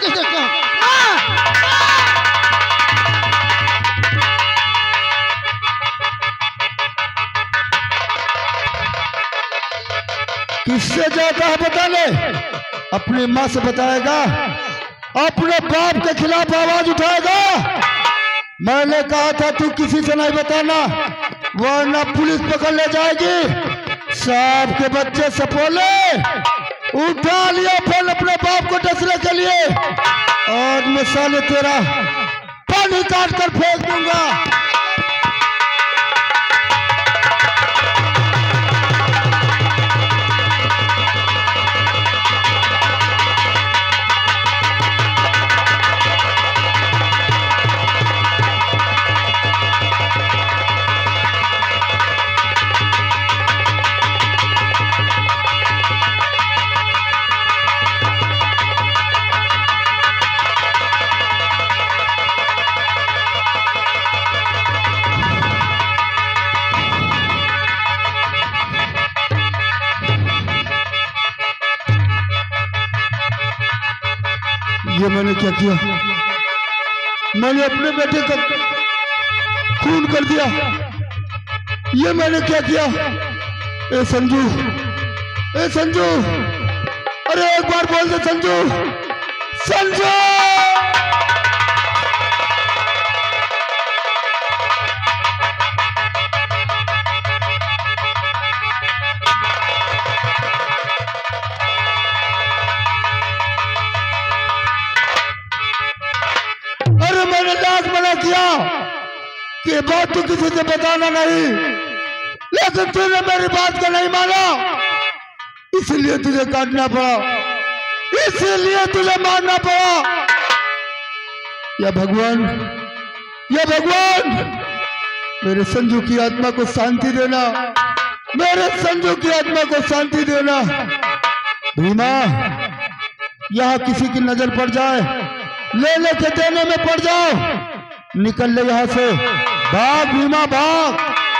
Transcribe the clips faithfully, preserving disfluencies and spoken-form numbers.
किससे जाता है बताने? अपनी माँ से बताएगा, अपने बाप के खिलाफ आवाज उठाएगा। मैंने कहा था तू किसी से नहीं बताना, वरना पुलिस पकड़ ले जाएगी। साहब के बच्चे सपोले उठा लिया फोन अपने बाप को डसने के लिए, और मैं साले तेरा पानी काट कर फेंक दूंगा। ये मैंने क्या किया? मैंने अपने बेटे का खून कर दिया। ये मैंने क्या किया? ए संजू, ए संजू, अरे एक बार बोल दे संजू, संजू। किया कि बात तू किसी से बताना नहीं, लेकिन तूने मेरी बात को नहीं माना, इसलिए तुझे काटना पड़ा, इसलिए तुझे मारना पड़ा। या भगवान, या भगवान, मेरे संजू की आत्मा को शांति देना, मेरे संजू की आत्मा को शांति देना। भीमा, यहाँ किसी की नजर पड़ जाए, लेने के देने में पड़ जाओ, निकल ले यहां से, भाग भीमा भाग।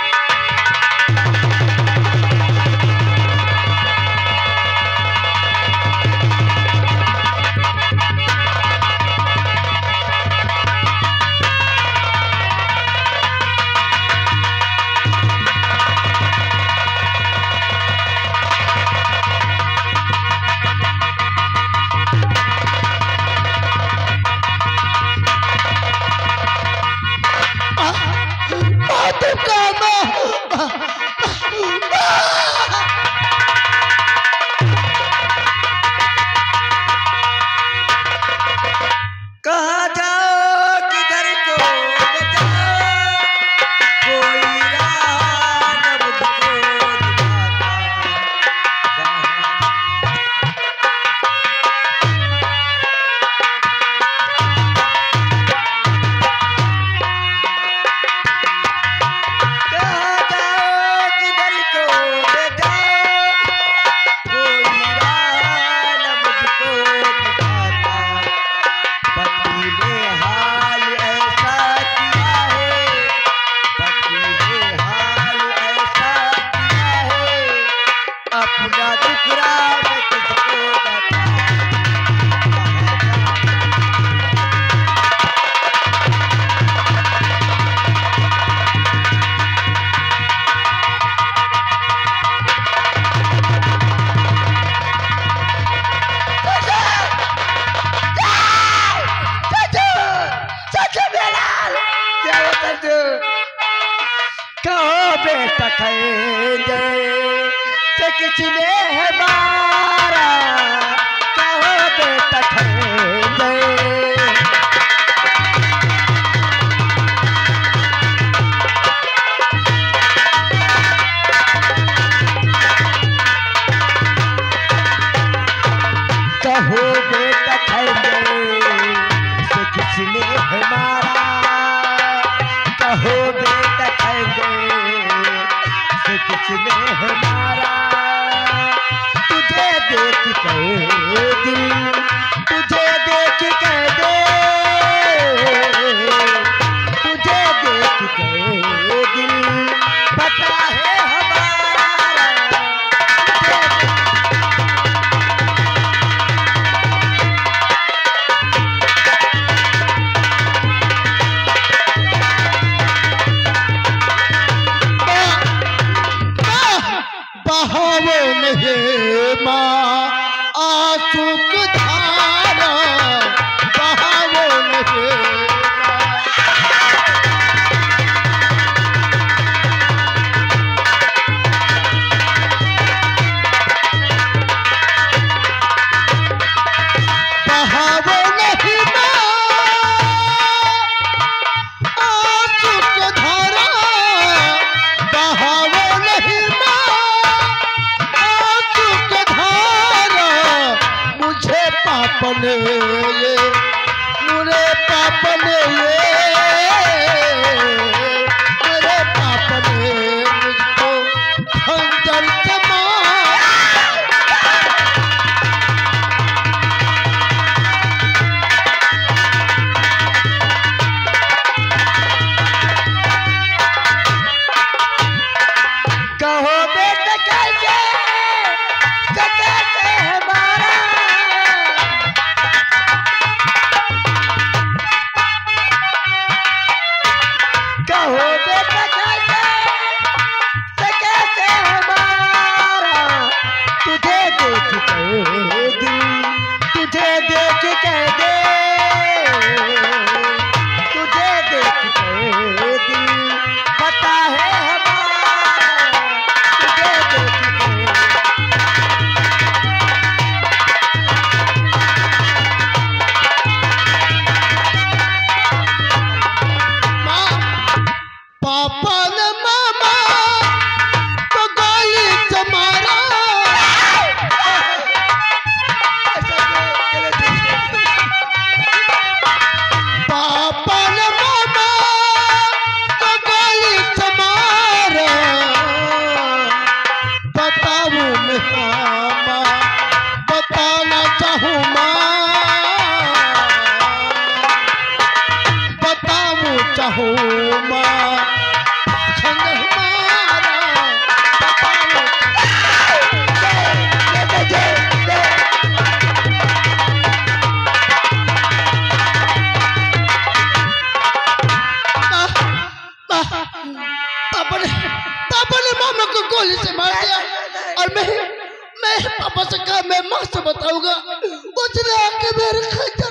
किसने है मारा, कहो बेटा कहो बेटा से किसने है मारा, कहो बेटा से किसने है मारा। तुझे देख कह दिल, तुझे देख कह दे, तुझे देख कह दिल पता है हमारा। माँ आंसू की धारा बहाओ नहीं पापने ये मुरे पापने ये मुरे पापने मुझको खंजर से मार कहो बेटा कैसे कैसे हमारा कहो बेटा कैसे कैसे हमारा तुझे देख कह दिल तुझे देख कह दे तुझे देख कह दिल पता है हमारा तुझे देख पापा ने मामा तो गोली से मारा पापा ने मामा तो गोली से मारा बताऊं मैं मामा बताना चाहूँ माँ बताऊं चाहूँ माँ पापा ने पापा ने मामा को गोली से मार दिया और मैं मैं पापा से कहा मैं माँ से बताऊंगा उसने आके मेरे खंजर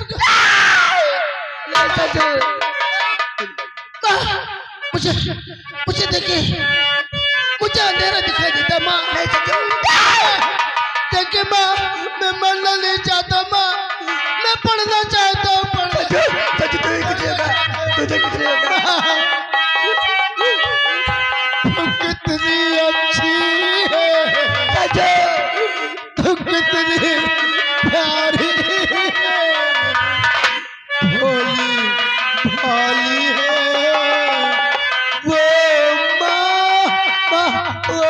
का मुझे मुझे देखिए मुझे अंधेरा दिखाई देता माँ देखिए माँ मैं मरना नहीं चाहता माँ मैं पढ़ना चाहता हूँ पढ़ना तुझे कुछ होगा तुझे कुछ नहीं होगा कितनी अच्छी है तू कितनी प्यारी है भोली भाली है वो माँ माँ वो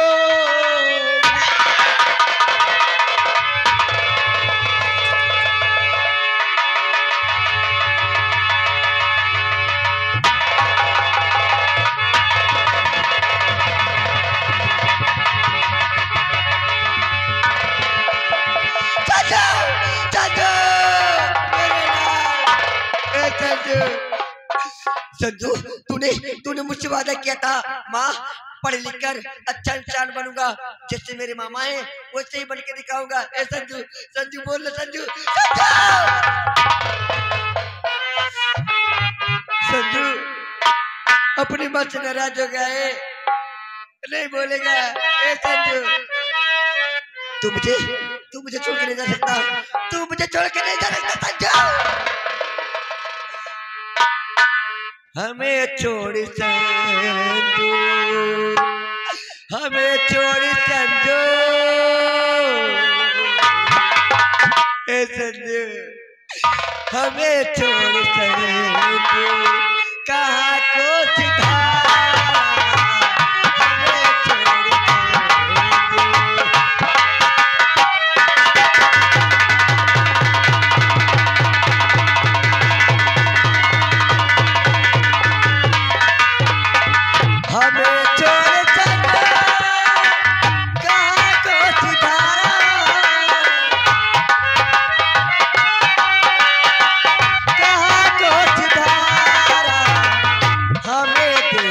संजू तूने तूने मुझसे वादा किया था माँ पढ़ लिख कर अच्छा इंसान बनूंगा जैसे मेरे मामा हैं वैसे ही बन के दिखाऊंगा। ए संजू संजू बोल लो संजू संजू अपनी माँ से नाराज हो गया है नहीं बोलेगा। ए संजू तू मुझे तू मुझे छोड़ के नहीं जा सकता तू मुझे छोड़ के नहीं जा सकता संजू हमें छोड़ संजू हमें छोड़ संजू ए संजू हमें छोड़ संजू कहाँ को सिधा हमें छोड़ हमें छोड़ संजू कहाँ को सिधारा कहाँ को सिधारा हमें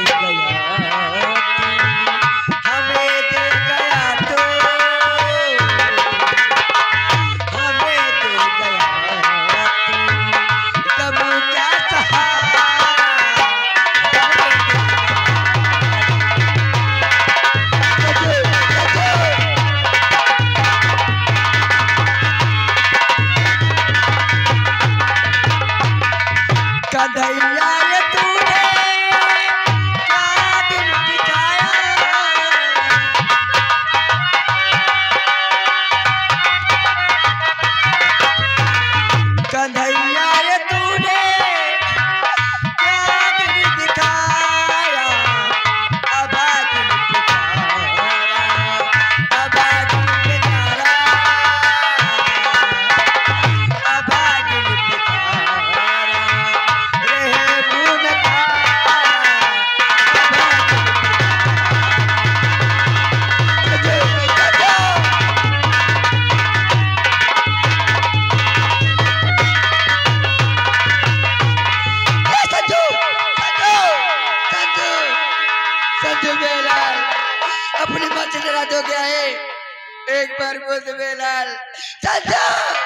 डाल। संजू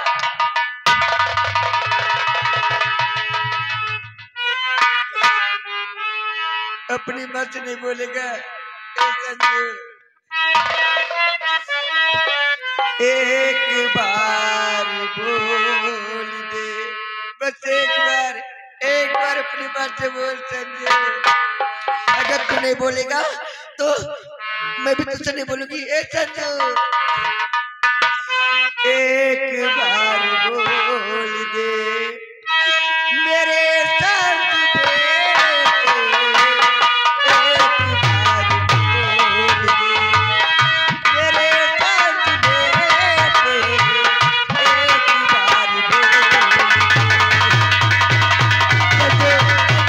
अपनी माँ से नहीं बोलेगा। ए संजू एक बार बोल दे, बस एक बार, एक बार अपनी बात से बोल संजू। अगर तू नहीं बोलेगा तो मैं भी तुझसे नहीं बोलूंगी। ए संजू एक बार बोल दे मेरे संग बेटे, एक बार बोल दे मेरे संग बेटे, एक बार बोल दे।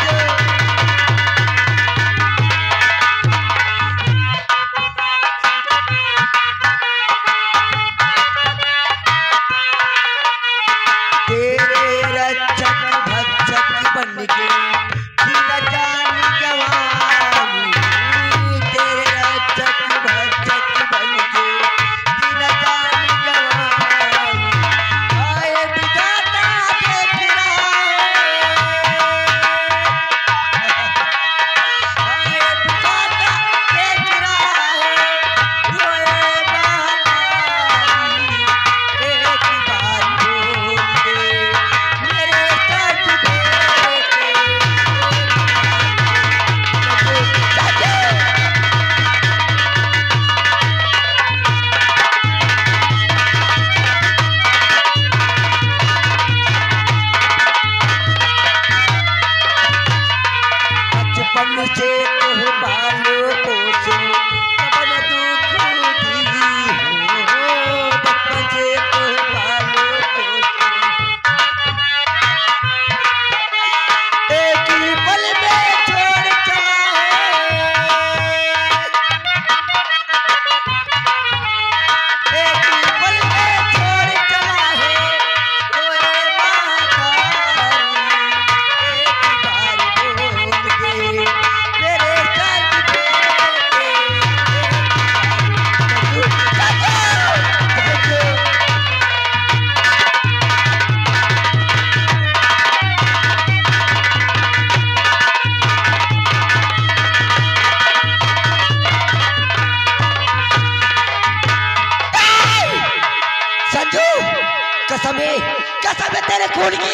कसम है, कसम है तेरे खून की।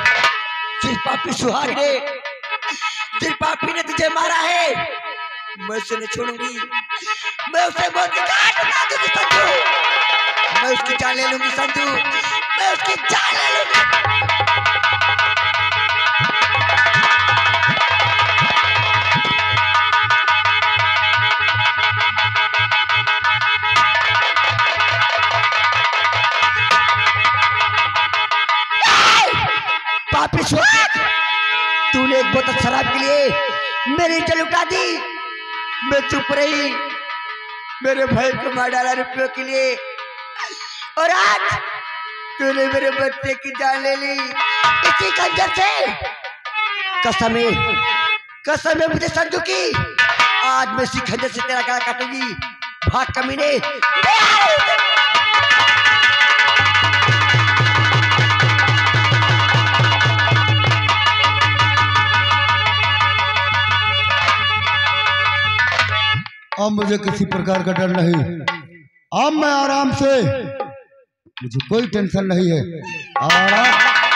जिस पापी सुहाग ने, जिस पापी ने तुझे मारा है, मैं उसे नहीं छोड़ूंगी। मैं उसे मौत की घाट उतार दूंगी संजू। मैं उसकी जान ले लूंगी संजू, मैं उसकी जान ले लूंगी। पापी सुहाग, तूने एक बोतल शराब के लिए मेरी इज्जत लुटा दी। मैं चुप रही, मेरे भाई को मार डाला रुपयों के लिए, और आज तूने मेरे बच्चे की जान ले ली इसी कंजर से। कसम है, कसम है मुझे संजू की, आज मैं इसी खंजर से तेरा गला काटूंगी। भाग कमीने। अब मुझे किसी प्रकार का डर नहीं, अब मैं आराम से, मुझे कोई टेंशन नहीं है। आराम।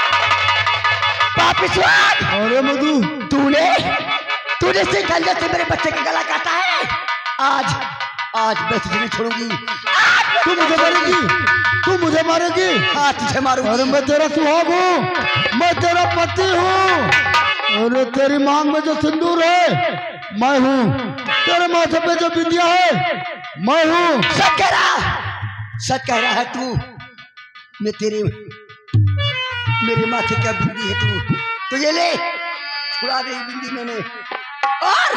पापी सुहाग, अरे मधु, तूने तूने से खंजर से मेरे बच्चे का गला काटा है। आज आज मैं तुझे नहीं छोड़ूंगी। तू मुझे मारेगी, तू मुझे मारेगी। हाँ तुझे मारूंगी। अरे मैं तेरा सुहाग हूँ, मैं तेरा पति हूँ। अरे तेरी मांग में जो सिंदूर है मैं हूँ, तेरे माथे पे जो बिंदिया है मैं हूँ। सच कह रहा, सच कह रहा है तू। मैं तेरे मेरे माथे का बिंदी है तू, तो ये ले, छुड़ा दे बिंदी मैंने, और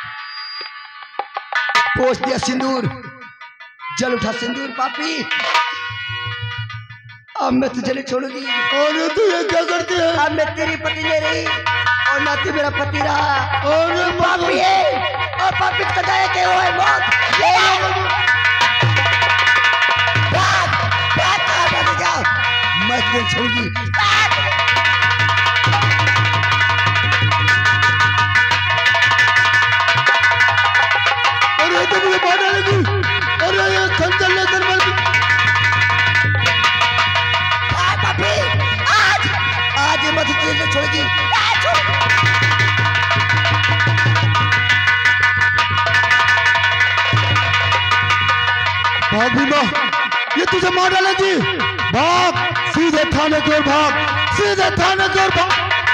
पोंछ दिया सिंदूर, जल उठा सिंदूर। पापी अब मैं तुझे नहीं छोड़ूंगी। अरे तू ये क्या करती है? अब मैं तेरी पति नहीं रही और ना तू मेरा पति रहा। अरे पापी है, और पापी की सजा है कि वो है मौत। भाग, भाग तुझे छोड़ूंगी। अरे तो मुझे मार डालेगी। अरे ये खंजर लेकर मर गई। पापी आज आज ये मत तुझे छोड़ेगी। भाग भीमा, ये तुझे मार डालेगी। भाग सीधे थाने की ओर भाग, सीधे थाने की ओर भाग।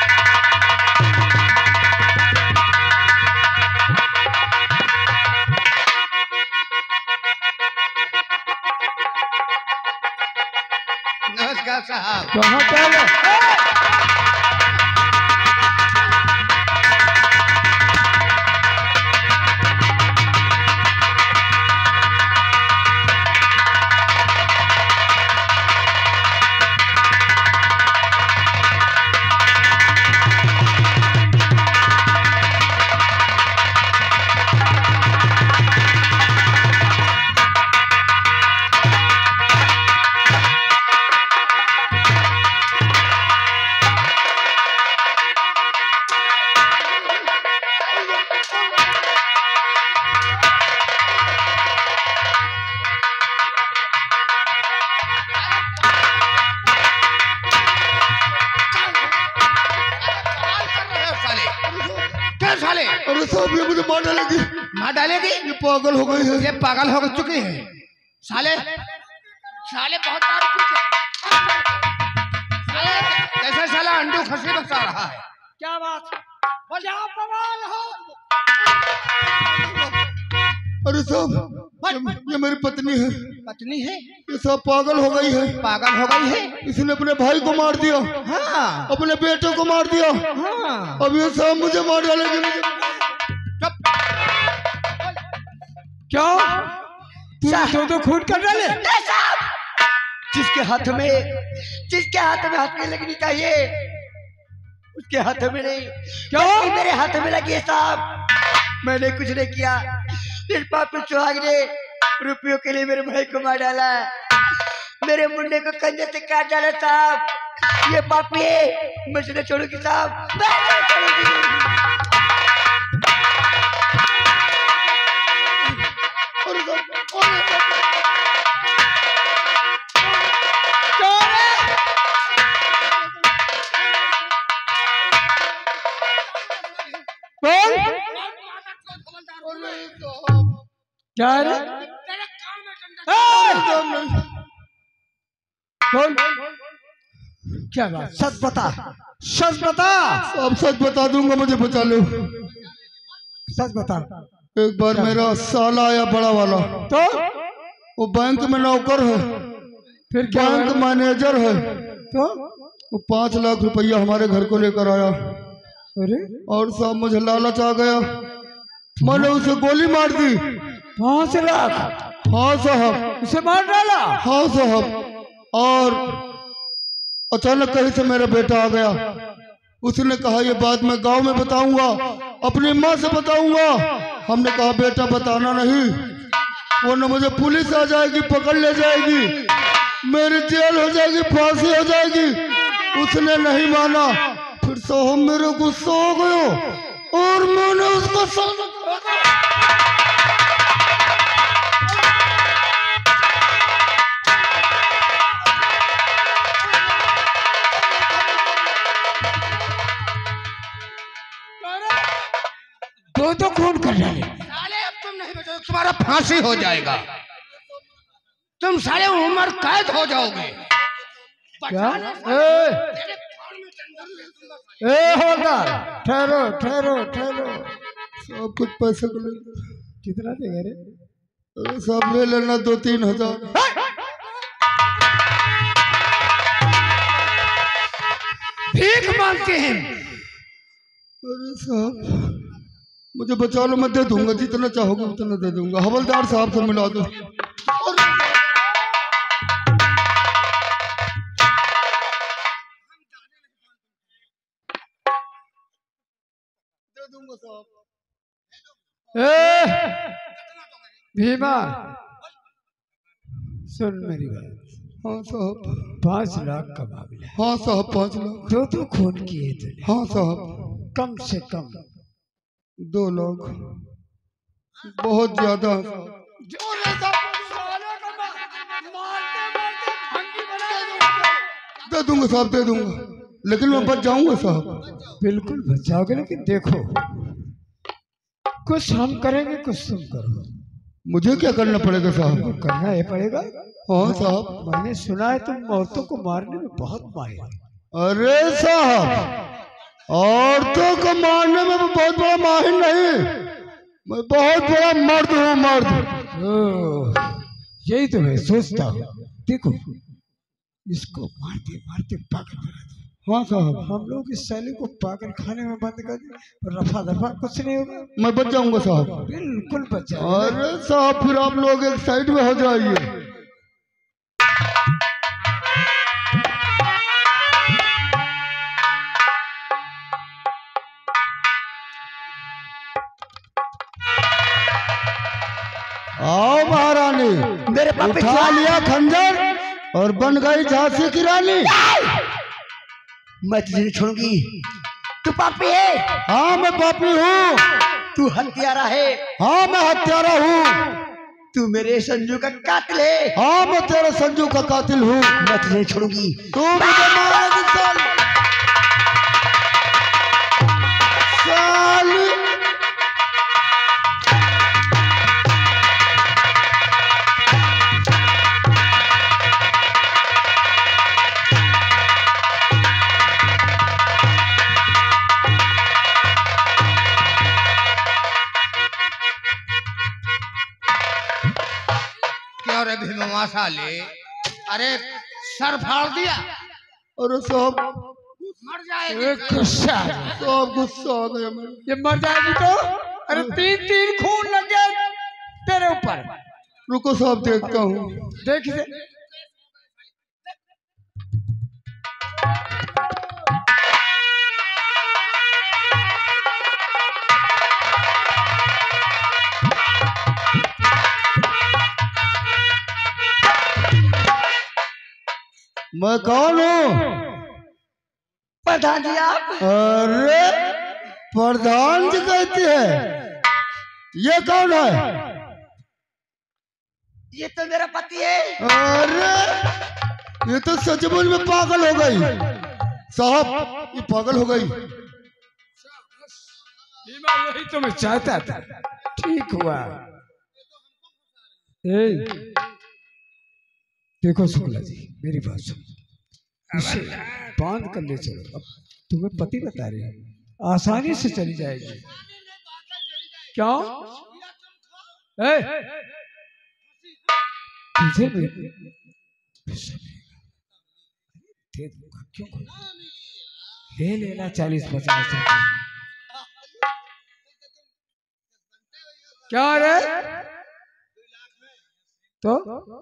नमस्कार साहब। कहाँ क्या है? साले अरे साहब ये मुझे मार डालेगी। मार डालेगी? ये पागल हो गई है। ये पागल हो चुकी है। साले साले बहुत दारू पीते। साले कैसे साला अंडू खसी बसा रहा है। क्या बात बजाओ बवाल हो। अरे साहब ये, ये मेरी पत्नी है। पत्नी है? ये सब पागल हो गई है। पागल हो गई है? इसने अपने भाई को मार दिया। हाँ। अपने बेटे को मार दिया। हाँ। अब ये सब मुझे मार डालेगी। क्या तू तो, तो खून कर डाले? जिसके हाथ में जिसके हाथ में हाथ में लगनी चाहिए उसके हाथ में नहीं। क्या मेरे हाथ में लगी है साहब। मैंने कुछ नहीं किया। इस पापी सुहाग ने रुपयों के लिए मेरे भाई को मार डाला। मेरे मुंडे को कंधे से काट डाला साहब। ये पापी है। मैं इसे छोड़ूंगी साहब। क्या है? कौन? क्या बात? सच बता, सच बता। अब सच बता दूंगा, मुझे बचा लो। सच बता। एक बार मेरा साला आया बड़ा वाला, तो वो बैंक में नौकर है। फिर क्या? बैंक मैनेजर है। तो वो पांच लाख रुपया हमारे घर को लेकर आया। अरे और साहब मुझे लालच आ गया। मैंने उसे गोली मार दी। पांच लाख? हाँ साहब। उसे मार डाला? हाँ साहब। और अचानक कहीं से मेरा बेटा आ गया। उसने कहा ये बात मैं गांव में बताऊंगा, अपनी माँ से बताऊंगा। हमने कहा बेटा बताना नहीं, वरना मुझे पुलिस आ जाएगी, पकड़ ले जाएगी, मेरी जेल हो जाएगी, फांसी हो जाएगी। उसने नहीं माना। फिर साहब मेरे गुस्सा हो गया और मैंने उसको दो तो खून कर डाले। साले अब तुम नहीं बचोगे, तुम्हारा फांसी हो जाएगा। तुम साले उम्र कैद हो जाओगे। क्या? ए ए हवलदार ठहरो ठहरो ठहरो। सब कुछ पैसे को ले। कितना देगा रे? अरे सब ले लेना, दो तीन हजार। भीख मांगते हैं। अरे साहब मुझे बचा लो, मैं दे दूंगा, जितना चाहोगे उतना दे दूंगा। हवलदार साहब से मिला दो। दे दूंगा साहब। ए भीमा सुन मेरी बात। हाँ साहब। पाँच लाख का मामला। हाँ साहब पाँच लाख। दो दो खून किए तूने। हाँ साहब। कम से कम दो लाख बहुत ज्यादा। दे दूंगा साहब दे दूंगा, लेकिन मैं बच जाऊंगा साहब। बिल्कुल बच जाओगे, लेकिन देखो कुछ हम करेंगे कुछ तुम करो। मुझे क्या करना पड़ेगा साहब? करना ही पड़ेगा। हाँ साहब। मैंने सुना है तुम औरतों को मारने में बहुत माहिर हो। अरे साहब औरतों को मारने में मैं बहुत बड़ा माहिर नहीं, मैं बहुत बड़ा मर्द हूँ, मर्द। यही तो मैं सोचता हूँ। देखो इसको मारते मारते पागल बना दो। हाँ साहब। हम लोग इस शैली को पागल खाने में बंद कर दें, रफा दफा कुछ नहीं होगा। मैं बच जाऊंगा साहब। बिल्कुल बच जाऊंगा। अरे साहब फिर आप लोग एक साइड में हो जाइए। आओ महारानी, मेरे पापी उठा लिया खंजर और बन गई झांसी की रानी। मैं तुझे नहीं छोड़ूंगी। तू पापी है। हाँ मैं पापी हूँ। तू हत्यारा है। हाँ मैं हत्यारा हूँ। तू मेरे संजू का कातिल है। हाँ मैं तेरे संजू का कातिल हूँ। मैं तुझे नहीं छोड़ूंगी। तू मुझे मारेगी साली। साली अरे भीमा साले, अरे सर फाड़ दिया। अरे साहब मर जाएगी। गुस्सा सब गुस्सा आ गया मैं। ये मर जाएगी तो। अरे तीन तीन खून लग गए तेरे ऊपर। रुको साहब देखता हूँ। देख दे। मैं कौन हूँ? प्रधान जी आप। अरे प्रधान जी कहती है, ये कौन है? ये तो मेरा पति है। अरे ये तो सचमुच में पागल हो गई साहब, ये पागल हो गई। यही तो मैं चाहता था। ठीक हुआ। ए, देखो शुक्ला जी मेरी बात सुनो, इसे बांध कर ले चलो। अब तुम्हें पति बता रहे हैं, आसानी से चली जाएगी। क्यों? ए, तुझे भी दे दूंगा। क्यों? ले लेना चालीस पचास रुपए। क्या रे? तो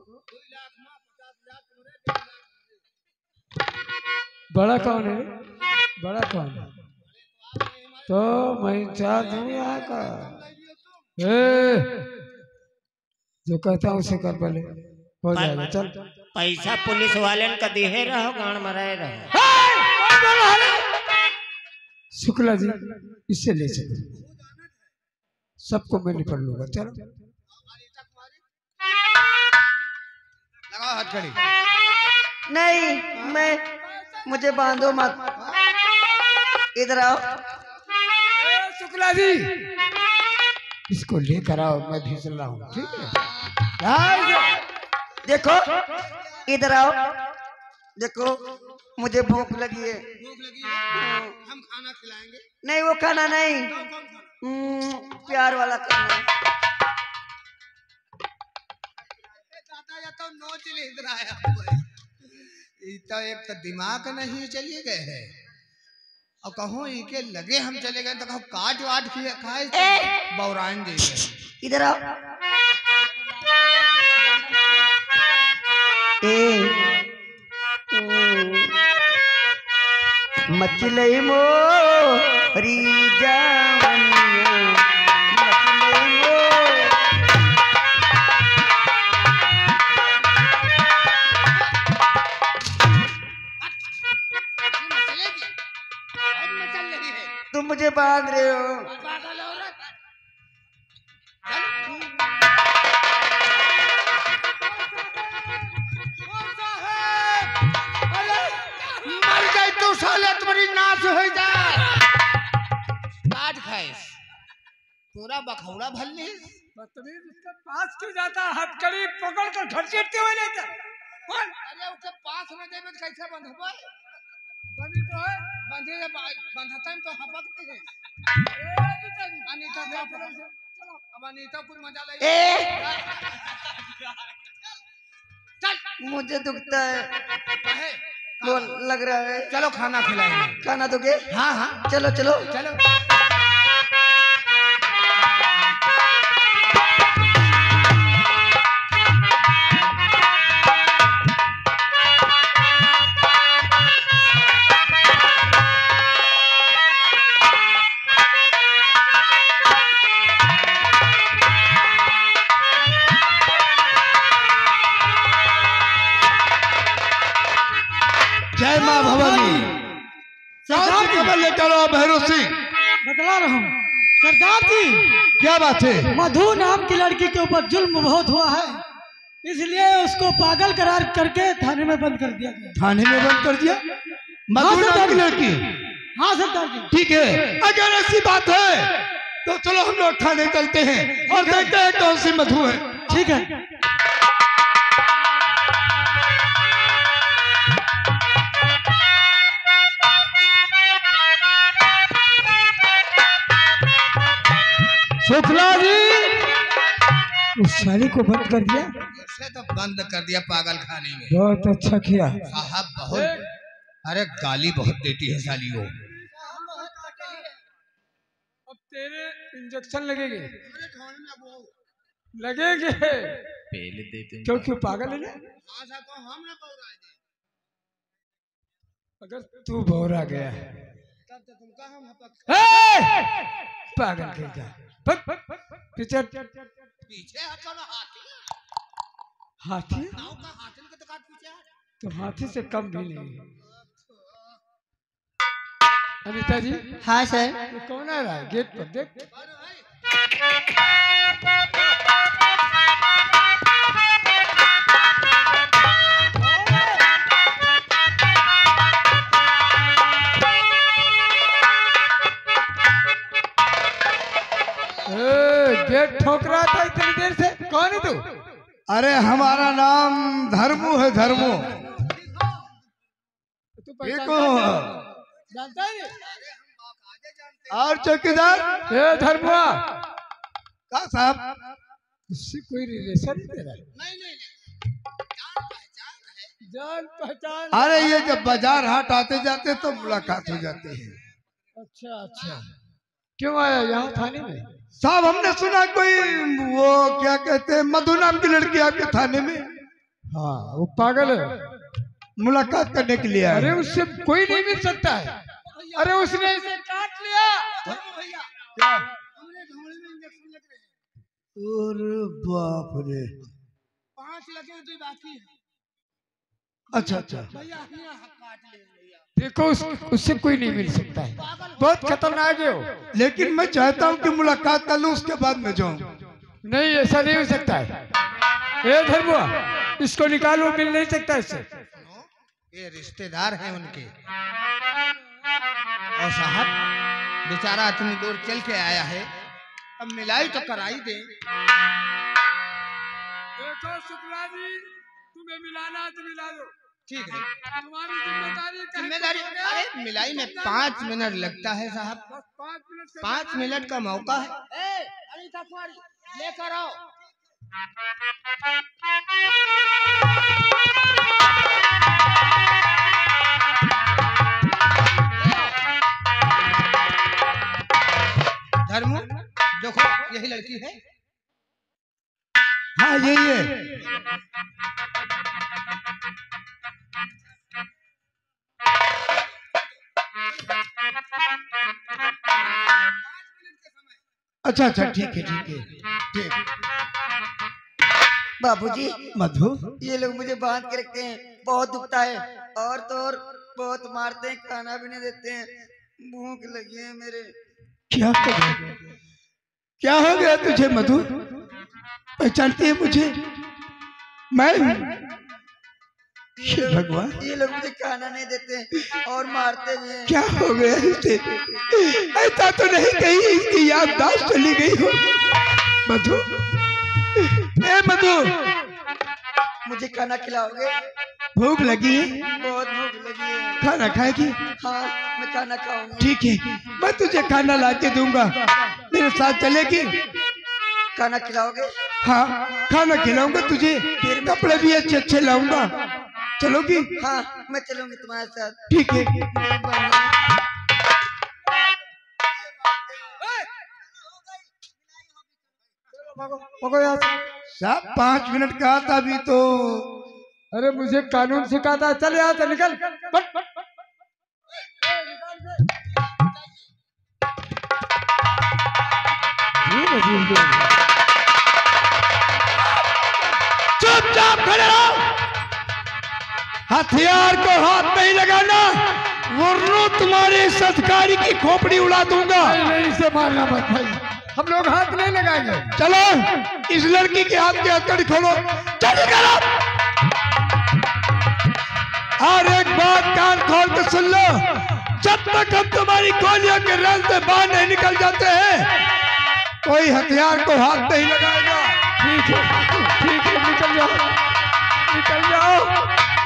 बड़ा कौन है? बड़ा कौन है? तो मैं चाह दूं यहाँ का। ए, जो कहता हूँ उसे कर, पहले हो जाएगा। चल पैसा पुलिस वाले का दिहे रहो, गांड मराए रहो। शुक्ला जी इससे ले चलो, सबको मैं निपट लूंगा। चलो लगाओ हथकड़ी। नहीं मैं, मुझे बांधो मत। इधर आओ। शुक्ला जी इसको लेकर आओ, मैं भी चल रहा हूँ। ठीक है? देखो इधर आओ। देखो मुझे भूख लगी है। भूख लगी है, हम खाना खिलाएंगे। नहीं वो खाना नहीं, हम्म, प्यार वाला खाना। दादा या तो नोच ले इधर आया। ये तो एक तो दिमाग नहीं चलिए गए है, और कहो इनके लगे हम चले गए तो कहो काट वाट खाए बौरान दे गए। इधर आओ। ए मचलई मोरी जवनिया, मचलई मोरी। मुझे बांध रहे हो। पागल औरत मर गई तू साले तुम्हारी नाश हो जाए। काट खाइस पूरा बखौड़ा भल्ली बदतमीज उसके पास क्यों जाता? हथकड़ी पकड़ कर घसीटते हुए ले जा। अरे उसके पास न जाए तो कैसे बंधबे? बंदी तो है। बंधे बंधता है तो हपकते हैं। अनीता का चलो अब अनीता कुछ मजा ले। ए चल मुझे दुखता है, कहे वो लग रहा है। चलो खाना खिलाएंगे। खाना दोगे? हाँ हाँ चलो चलो चलो। जय माँ भवानी। सरदार जी खबर लेकर आओ भैरव सिंह। बतला रहा हूँ सरदार जी, क्या बात है? मधु नाम की लड़की के ऊपर जुल्म बहुत हुआ है, इसलिए उसको पागल करार करके थाने में बंद कर दिया गया। थाने में बंद कर दिया? मधु नाम की लड़की? हाँ सरदार जी। ठीक है, अगर ऐसी बात है तो चलो हम लोग थाने चलते हैं और देखते हैं कौन सी मधु है। ठीक है। शुक्ला जी, उस साली को बंद कर दिया? उसे तो बंद कर दिया पागल खाने में। बहुत अच्छा किया साहब बहुत, अरे गाली बहुत देती है साली वो। अब तेरे इंजेक्शन लगेंगे लगेंगे पहले देते क्योंकि पागल है ना। अगर तू बौरा गया पागल के पीछे पीछे हाथी तो हाथी से कम भी नहीं है। अनिता जी, हाँ सर। ये कौन आ रहा है गेट पर? देख गेट ठोक रहा था इतनी देर से। कौन है तू? अरे हमारा नाम धर्मू है, धर्मू। देखो जानता है? और चौकीदार ये धर्मुआ का साहब, इससे कोई रिलेशन नहीं तेरा? नहीं नहीं जान पहचान है। जान पहचान। अरे ये जब बाजार हाट आते जाते तो मुलाकात हो जाती है। अच्छा अच्छा। क्यों आया यहाँ थाने में? साहब हमने सुना कोई वो क्या कहते हैं मधु नाम की लड़की आपके थाने में। हाँ वो पागल है, मुलाकात करने के लिए। अरे उससे कोई नहीं मिल सकता है। अरे उसने इसे काट लिया। भैया हमने ढोंगले में इंजेक्शन लग रहे हैं। अरे बाप रे। पांच लगे तो बाकी है। अच्छा अच्छा। भैया यहाँ काट ले भैया। देखो उस, उससे कोई नहीं मिल सकता है, बहुत खतरनाक है वो। लेकिन मैं चाहता हूँ कि मुलाकात कर लूँ उसके बाद में जाऊँ। नहीं ऐसा नहीं हो सकता है। ए धर्मुआ, इसको निकालो, मिल नहीं सकता इससे। ये रिश्तेदार हैं उनके। और साहब बेचारा इतनी दूर चल के आया है, अब मिलाई तो कराई दे। देखो शुक्ला जी, तुम्हें मिलाना है तो मिला दो। ठीक है, तुम्हारी जिम्मेदारी जिम्मेदारी। अरे मिलाई में पाँच मिनट लगता है साहब, पाँच मिनट पाँच मिनट का मौका है। ए अनीता कुमारी लेकर आओ। धर्मू देखो यही लड़की है। हाँ यही है। अच्छा अच्छा ठीक है ठीक है ठीक। बाबूजी, मधु, ये लोग मुझे बांध के रखते हैं, बहुत दुखता है। और तो और बहुत मारते हैं, खाना भी नहीं देते हैं। भूख लगी है मेरे। क्या हो गया? क्या हो गया तुझे मधु? पहचानती है मुझे? मैं ये भगवान, ये लोग मुझे खाना नहीं देते और मारते भी हैं। क्या हो गया इसे? ऐसा तो नहीं कहीं इसकी याददाश्त चली गई हो? मधु, ए मधु, मुझे खाना खिलाओगे? भूख लगी है? बहुत भूख लगी है। खाना खाएगी? हाँ, मैं खाना खाऊंगी। ठीक है, मैं तुझे खाना ला के दूंगा, मेरे साथ चलेगी? खाना खिलाओगे? हाँ, खाना खिलाऊंगा तुझे, कपड़े भी अच्छे अच्छे लाऊंगा, चलोगी? हाँ, मैं चलूंगी तुम्हारे साथ। ठीक है। सब पाँच मिनट का था अभी तो। अरे मुझे कानून सिखाता है, चल यहाँ से निकल। But, but. चुपचाप खड़े रहो, हथियार को हाथ नहीं लगाना, वरना तुम्हारे इस अधिकारी की खोपड़ी उड़ा दूंगा। इसे मारना मत भाई, हम लोग हाथ नहीं लगाएंगे। चलो इस लड़की के हाथ के हथकड़ी खोलो, चल करो। और एक बात कान खोल के सुन लो, जब तक हम तुम्हारी गोलियों के रंग से बाहर नहीं निकल जाते हैं, कोई हथियार को हाथ नहीं लगाएगा। ठीक है, ठीक है, निकल जाओ, निकल जाओ।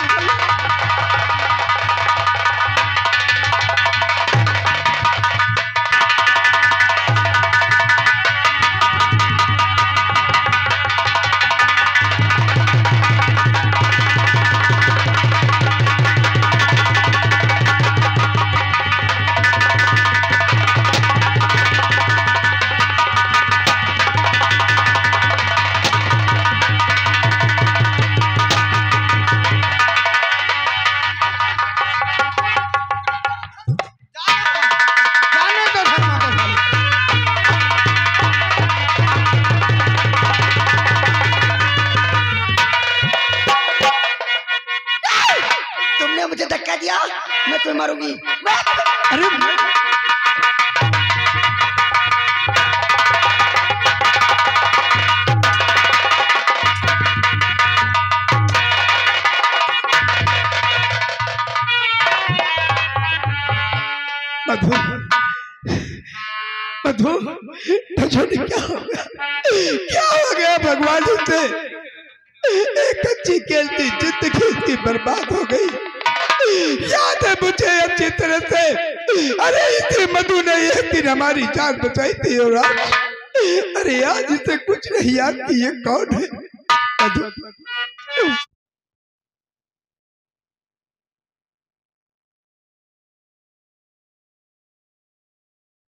मुझे धक्का दिया, मैं तुम्हें मारूंगी। अरे मधु, मधु, मधु क्या हो गया? क्या हो गया भगवान से? एक अच्छी खेलती जिंदगी इसकी बर्बाद हो गई। याद है मुझे अच्छी तरह से, अरे इसे मधु ने एक दिन हमारी जान बचाई थी और आज, अरे आज इसे कुछ नहीं याद कि ये कौन है। मधु